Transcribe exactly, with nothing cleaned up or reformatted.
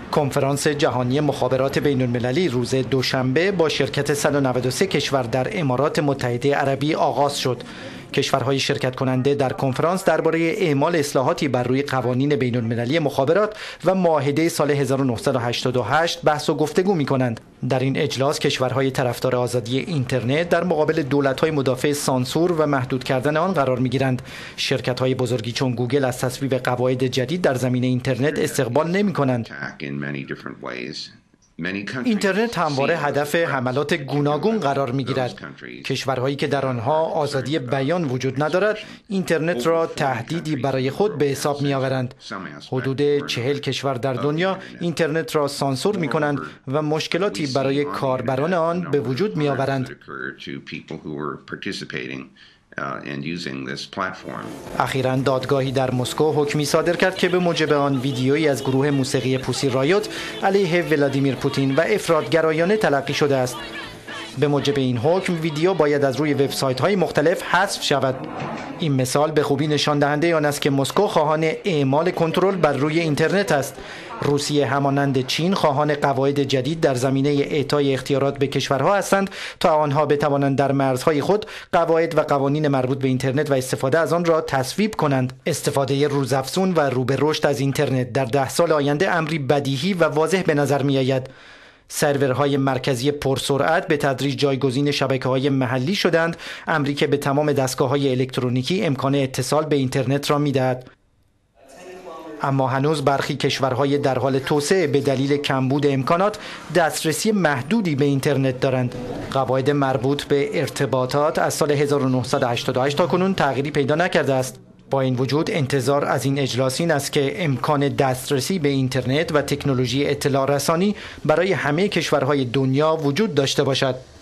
کنفرانس جهانی مخابرات بین المللی روز دوشنبه با شرکت صد و نود و سه کشور در امارات متحده عربی آغاز شد. کشورهای شرکت کننده در کنفرانس درباره اعمال اصلاحاتی بر روی قوانین بین المللی مخابرات و معاهده سال هزار و نهصد و هشتاد و هشت بحث و گفتگو می کنند. در این اجلاس کشورهای طرفدار آزادی اینترنت در مقابل دولت‌های مدافع سانسور و محدود کردن آن قرار می‌گیرند. شرکت‌های بزرگی چون گوگل از تصویب قواعد جدید در زمینه اینترنت استقبال نمی‌کنند. اینترنت همواره هدف حملات گوناگون قرار می‌گیرد. کشورهایی که در آنها آزادی بیان وجود ندارد، اینترنت را تهدیدی برای خود به حساب می‌آورند. حدود چهل کشور در دنیا اینترنت را سانسور می‌کنند و مشکلاتی برای کاربران آن به وجود می‌آورند. اخیراً دادگاهی در مسکو حکمی صادر کرد که به موجب آن ویدیویی از گروه موسیقی پوسی رایوت علیه ولادیمیر پوتین و افراطگرایانه تلقی شده است. به موجب این حکم ویدیو باید از روی وبسایت‌های مختلف حذف شود. این مثال به خوبی نشان دهنده آن است که مسکو خواهان اعمال کنترل بر روی اینترنت است. روسیه همانند چین خواهان قواعد جدید در زمینه اعطای اختیارات به کشورها هستند تا آنها بتوانند در مرزهای خود قواعد و قوانین مربوط به اینترنت و استفاده از آن را تصویب کنند. استفاده روزافزون و رو به رشد از اینترنت در ده سال آینده امری بدیهی و واضح به نظر می آید. سرورهای مرکزی پرسرعت به تدریج جایگزین شبکه‌های محلی شدند، امری که به تمام دستگاه‌های الکترونیکی امکان اتصال به اینترنت را می‌دهد. اما هنوز برخی کشورهای در حال توسعه به دلیل کمبود امکانات دسترسی محدودی به اینترنت دارند. قواعد مربوط به ارتباطات از سال هزار و نهصد و هشتاد و هشت تا کنون تغییری پیدا نکرده است. با این وجود انتظار از این اجلاس این است که امکان دسترسی به اینترنت و تکنولوژی اطلاع رسانی برای همه کشورهای دنیا وجود داشته باشد.